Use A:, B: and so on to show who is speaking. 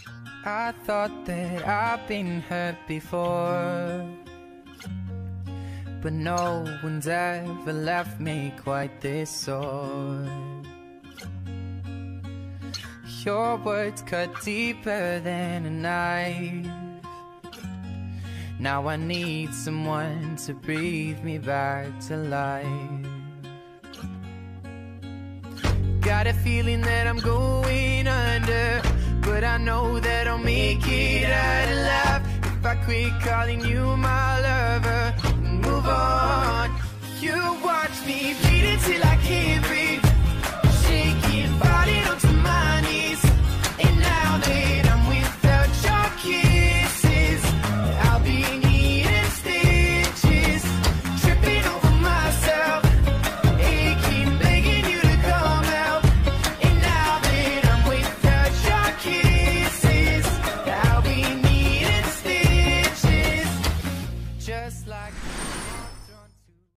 A: I thought that I've been hurt before, but no one's ever left me quite this sore. Your words cut deeper than a knife. Now I need someone to breathe me back to life. Got a feeling that I'm going under, but I know that I'll make it out alive if I quit calling you my lover and move on. You watch me bleed until I can't breathe, shaking, falling onto my knees. And now that I'm without your kisses, I'll be needing stitches, tripping over myself, aching, begging you to come out. And now that I'm without your kisses, I'll be needing stitches, just like